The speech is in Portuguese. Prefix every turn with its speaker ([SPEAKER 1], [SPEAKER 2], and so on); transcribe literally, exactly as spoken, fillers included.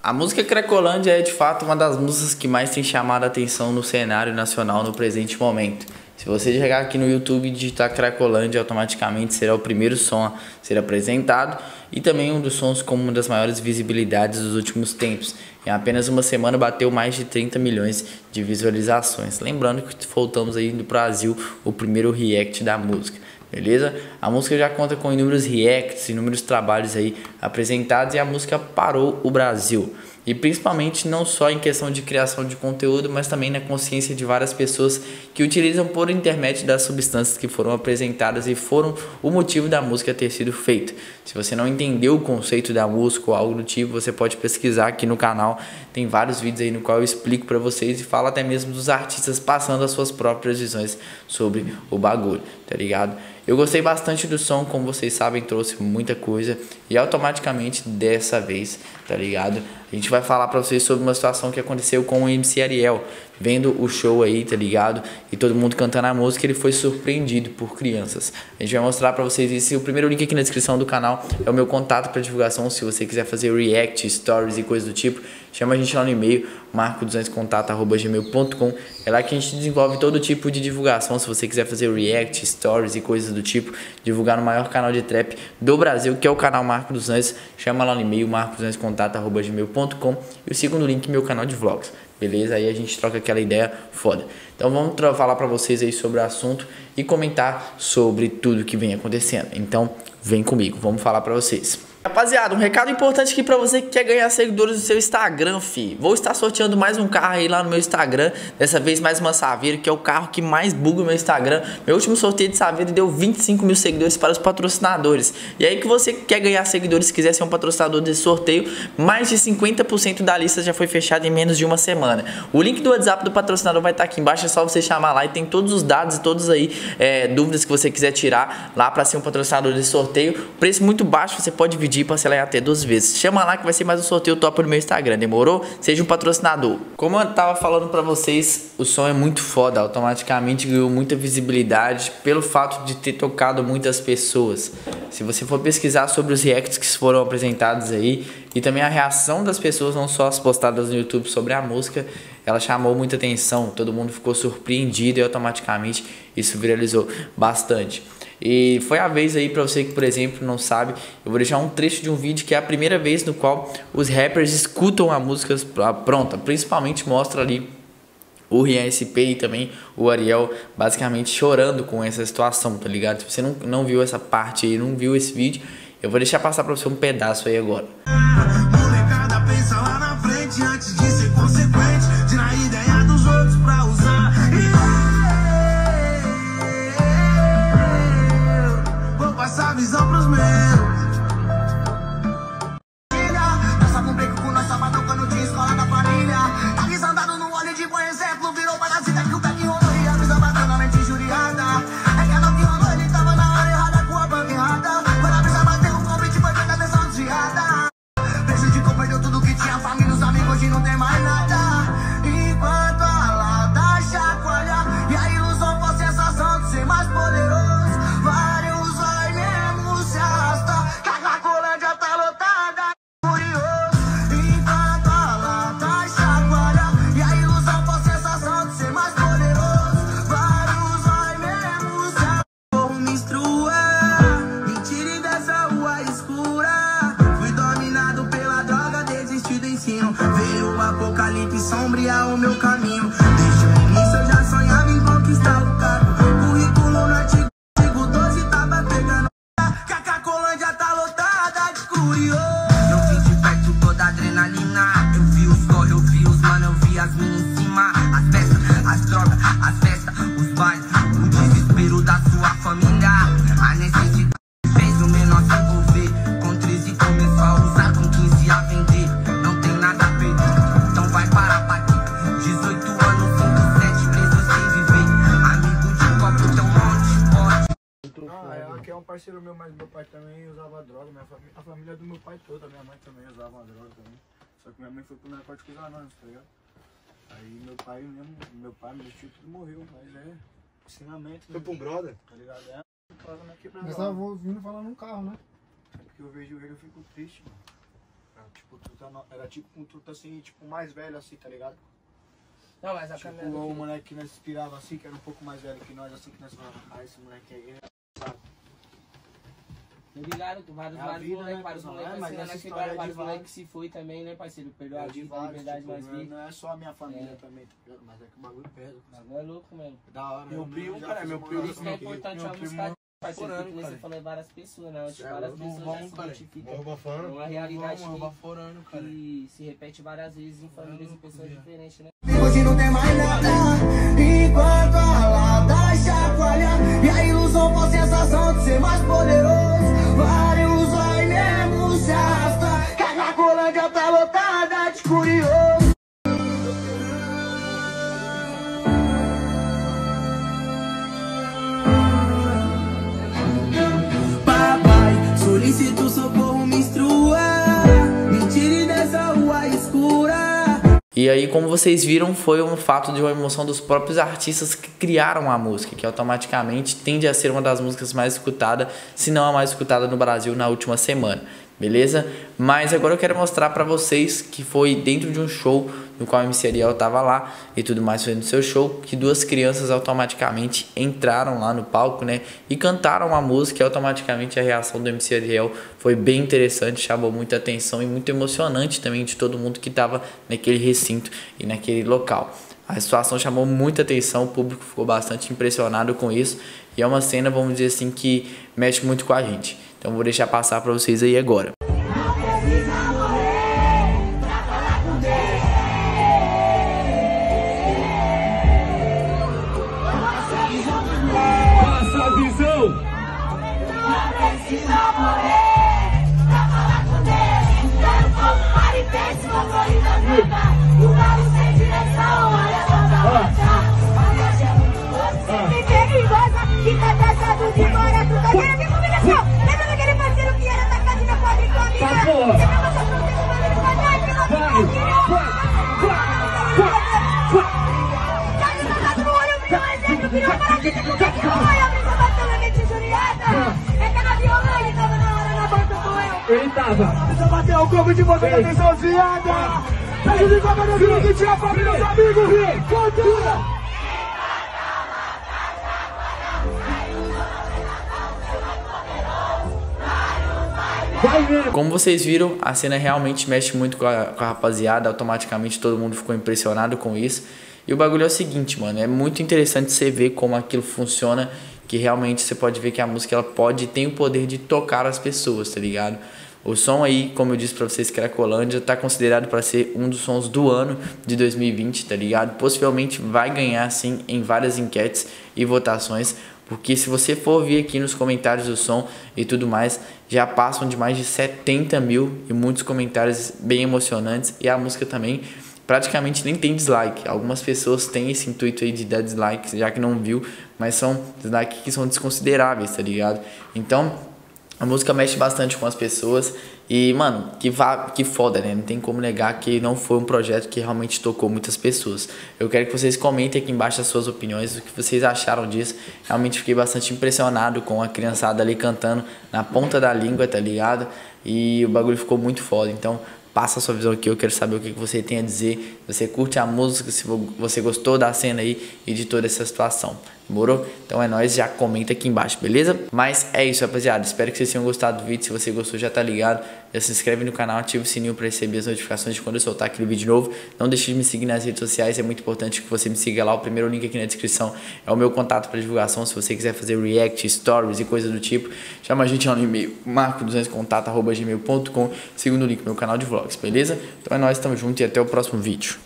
[SPEAKER 1] A música Cracolândia é de fato uma das músicas que mais tem chamado a atenção no cenário nacional no presente momento. Se você chegar aqui no YouTube e digitar Cracolândia, automaticamente será o primeiro som a ser apresentado e também um dos sons com uma das maiores visibilidades dos últimos tempos. Em apenas uma semana bateu mais de trinta milhões de visualizações. Lembrando que voltamos aí no Brasil o primeiro react da música. Beleza? A música já conta com inúmeros reacts, inúmeros trabalhos aí apresentados e a música parou o Brasil. E principalmente não só em questão de criação de conteúdo, mas também na consciência de várias pessoas que utilizam por intermédio das substâncias que foram apresentadas e foram o motivo da música ter sido feita. Se você não entendeu o conceito da música ou algo do tipo, você pode pesquisar aqui no canal. Tem vários vídeos aí no qual eu explico para vocês e falo até mesmo dos artistas passando as suas próprias visões sobre o bagulho, tá ligado? Eu gostei bastante do som, como vocês sabem, trouxe muita coisa e automaticamente dessa vez, tá ligado? A gente vai falar pra vocês sobre uma situação que aconteceu com o M C Ariel, vendo o show aí, tá ligado? E todo mundo cantando a música, ele foi surpreendido por crianças. A gente vai mostrar pra vocês isso. E o primeiro link aqui na descrição do canal é o meu contato pra divulgação. Se você quiser fazer react, stories e coisas do tipo, chama a gente lá no e-mail, marco duzentos contato arroba gmail ponto com. É lá que a gente desenvolve todo tipo de divulgação. Se você quiser fazer react, stories e coisas do tipo, divulgar no maior canal de trap do Brasil, que é o canal Marco duzentos, chama lá no e-mail, marco duzentos contato arroba gmail ponto com. E o segundo link, meu canal de vlogs. Beleza? Aí a gente troca aquela ideia foda. Então vamos falar pra vocês aí sobre o assunto e comentar sobre tudo que vem acontecendo. Então vem comigo, vamos falar pra vocês. Rapaziada, um recado importante aqui pra você que quer ganhar seguidores do seu Instagram, fi. Vou estar sorteando mais um carro aí lá no meu Instagram. Dessa vez mais uma Saveiro, que é o carro que mais buga o meu Instagram. Meu último sorteio de Saveiro deu vinte e cinco mil seguidores para os patrocinadores. E aí que você quer ganhar seguidores, se quiser ser um patrocinador desse sorteio, mais de cinquenta por cento da lista já foi fechada em menos de uma semana. O link do WhatsApp do patrocinador vai estar aqui embaixo, é só você chamar lá e tem todos os dados e todas aí é, dúvidas que você quiser tirar lá para ser um patrocinador desse sorteio. Preço muito baixo, você pode dividir e parcelar até duas vezes. Chama lá que vai ser mais um sorteio top no meu Instagram, demorou? Seja um patrocinador. Como eu tava falando pra vocês, o som é muito foda, automaticamente ganhou muita visibilidade pelo fato de ter tocado muitas pessoas. Se você for pesquisar sobre os reacts que foram apresentados aí e também a reação das pessoas, não só as postadas no YouTube sobre a música, ela chamou muita atenção, todo mundo ficou surpreendido e automaticamente isso viralizou bastante. E foi a vez aí pra você que, por exemplo, não sabe, eu vou deixar um trecho de um vídeo que é a primeira vez no qual os rappers escutam a música pronta. Principalmente mostra ali o Rian S P e também o Ariel basicamente chorando com essa situação, tá ligado? Se você não, não viu essa parte aí, não viu esse vídeo, eu vou deixar passar pra você um pedaço aí agora.
[SPEAKER 2] Molecada pensa lá na frente antes de ser consequente, de na ideia dos outros pra usar. Essa visão pros meus. Nossa com break com nossa badão quando tinha escola na família. Tá desandado no olho de bom exemplo, virou parasita que o pé que rolou e a visão bateu na mente injuriada. É que a não que rolou, ele tava na hora errada com a banca errada. Quando a brisa bateu, o convite foi feita atenção desviada. Prejudicou, perdeu tudo que tinha, família, os amigos, hoje não tem mais nada. Enquanto a lata chacoalha e a ilusão for a sensação de ser mais poderoso. Vários sombrear o meu caminho. Desde o início eu já sonhava em conquistar o cargo. Currículo no artigo doze tava pegando. Que a Cracolândia tá lotada de curioso. Eu vi de perto toda a adrenalina. Eu vi os corre, eu vi os mano, eu vi as minas em cima. As festas, as drogas, as festas, os bailes. O desespero da sua família. A necessidade fez o menor se envolver. Com treze começou a usar, com quinze a vender. Não tem nada a perder. Então vai parar pra aqui. dezoito anos, cinco, sete presos sem viver. Amigo de copo, tem um monte, pode.
[SPEAKER 3] Ah, é, aqui é um parceiro meu, mas meu pai também usava droga. Minha família, a família do meu pai toda, minha mãe também usava droga também. Só que minha mãe foi pro Narcóticos Anônimos, tá ligado? Aí meu pai mesmo, meu pai, meu tio, tudo morreu, mas é ensinamento.
[SPEAKER 4] Foi pra um brother?
[SPEAKER 3] Tá ligado? É,
[SPEAKER 5] Mas tava vindo falar num carro, né?
[SPEAKER 3] porque eu vejo ele, eu fico triste, mano. Tipo, truta no... era tipo um truta assim, tipo, mais velho assim, tá ligado?
[SPEAKER 4] Não, mas a
[SPEAKER 3] Tipo,
[SPEAKER 4] câmera...
[SPEAKER 3] o moleque que nós inspirava assim, que era um pouco mais velho que nós, assim, que nós falava, ah, esse moleque aí é... sabe?
[SPEAKER 4] Tô ligado, com vários,
[SPEAKER 3] É a
[SPEAKER 4] vários
[SPEAKER 3] vida,
[SPEAKER 4] moleques,
[SPEAKER 3] né,
[SPEAKER 4] vários
[SPEAKER 3] cuzão?
[SPEAKER 4] moleques
[SPEAKER 3] É, mas
[SPEAKER 4] assim,
[SPEAKER 3] essa
[SPEAKER 4] na
[SPEAKER 3] história
[SPEAKER 4] quebrada,
[SPEAKER 3] é de
[SPEAKER 4] vários
[SPEAKER 3] vários.
[SPEAKER 4] moleques que se foi também, né, parceiro? Perdeu a
[SPEAKER 3] É de
[SPEAKER 4] vida, a
[SPEAKER 3] vários,
[SPEAKER 4] liberdade
[SPEAKER 3] tipo,
[SPEAKER 4] nós
[SPEAKER 3] não é-
[SPEAKER 4] vi.
[SPEAKER 3] não é só a minha família
[SPEAKER 4] É.
[SPEAKER 3] também, tá ligado? Mas é que o bagulho pesa.
[SPEAKER 4] Não é louco, mano.
[SPEAKER 3] Da hora,
[SPEAKER 5] Meu
[SPEAKER 3] eu
[SPEAKER 5] primo,
[SPEAKER 3] mesmo já
[SPEAKER 5] cara,
[SPEAKER 3] fiz
[SPEAKER 5] meu
[SPEAKER 3] uma
[SPEAKER 5] primo,
[SPEAKER 4] Por isso que é
[SPEAKER 3] oração aqui.
[SPEAKER 4] importante
[SPEAKER 5] meu
[SPEAKER 4] a
[SPEAKER 5] primo
[SPEAKER 4] música, parceiro,
[SPEAKER 5] morando,
[SPEAKER 4] porque nem
[SPEAKER 5] cara.
[SPEAKER 4] você falou, é várias pessoas, né? Tipo,
[SPEAKER 3] É
[SPEAKER 4] várias
[SPEAKER 3] louco,
[SPEAKER 4] pessoas já
[SPEAKER 5] Vamos,
[SPEAKER 4] se
[SPEAKER 5] cara.
[SPEAKER 4] identificam.
[SPEAKER 5] Morro bafando.
[SPEAKER 4] Uma realidade
[SPEAKER 5] Morro
[SPEAKER 4] que,
[SPEAKER 5] baforando, cara.
[SPEAKER 4] que se repete várias vezes em famílias e pessoas diferentes, né?
[SPEAKER 2] Hoje não tem mais nada, enquanto a lata chacoalha e a ilusão com a sensação de ser mais poderoso. Vários vai mesmo se arrasta, que a Cracolândia tá lotada de curioso. Papai, solicito socorro, me instrua, me tire dessa rua escura.
[SPEAKER 1] E aí, como vocês viram, foi um fato de uma emoção dos próprios artistas que criaram a música, que automaticamente tende a ser uma das músicas mais escutadas, se não a mais escutada no Brasil na última semana, beleza? Mas agora eu quero mostrar pra vocês que foi dentro de um show no qual o M C Ariel tava lá e tudo mais, foi no seu show, que duas crianças automaticamente entraram lá no palco, né, e cantaram a música, e automaticamente a reação do M C Ariel foi bem interessante, chamou muita atenção e muito emocionante também de todo mundo que tava naquele recinto e naquele local. A situação chamou muita atenção, o público ficou bastante impressionado com isso, e é uma cena, vamos dizer assim, que mexe muito com a gente. Então vou deixar passar pra vocês aí agora.
[SPEAKER 5] Ele tava.
[SPEAKER 3] Você bateu o corpo de você, tá desociada. Tá de copa no filho que tinha família, meus amigos. Contura.
[SPEAKER 1] Como vocês viram, a cena realmente mexe muito com a, com a rapaziada, automaticamente todo mundo ficou impressionado com isso. E o bagulho é o seguinte, mano, é muito interessante você ver como aquilo funciona, que realmente você pode ver que a música ela pode tem o poder de tocar as pessoas, tá ligado? O som aí, como eu disse pra vocês, Cracolândia, tá considerado para ser um dos sons do ano de dois mil e vinte, tá ligado? Possivelmente vai ganhar, sim, em várias enquetes e votações, porque se você for ver aqui nos comentários do som e tudo mais, já passam de mais de setenta mil e muitos comentários bem emocionantes, e a música também praticamente nem tem dislike. Algumas pessoas têm esse intuito aí de dar dislike, já que não viu, mas são dislikes que são desconsideráveis, tá ligado? Então, a música mexe bastante com as pessoas e, mano, que, vá, que foda, né? Não tem como negar que não foi um projeto que realmente tocou muitas pessoas. Eu quero que vocês comentem aqui embaixo as suas opiniões, o que vocês acharam disso. Realmente fiquei bastante impressionado com a criançada ali cantando na ponta da língua, tá ligado? E o bagulho ficou muito foda, então passa a sua visão aqui, eu quero saber o que você tem a dizer. Se você curte a música, se você gostou da cena aí e de toda essa situação. Demorou? Então é nóis, já comenta aqui embaixo, beleza? Mas é isso, rapaziada. Espero que vocês tenham gostado do vídeo. Se você gostou, já tá ligado. Já se inscreve no canal, ativa o sininho para receber as notificações de quando eu soltar aquele vídeo novo. Não deixe de me seguir nas redes sociais, é muito importante que você me siga lá. O primeiro link aqui na descrição é o meu contato para divulgação. Se você quiser fazer react, stories e coisa do tipo, chama a gente lá no e-mail marco duzentos contato arroba gmail ponto com. Segundo link, meu canal de vlogs, beleza? Então é nóis, tamo junto e até o próximo vídeo.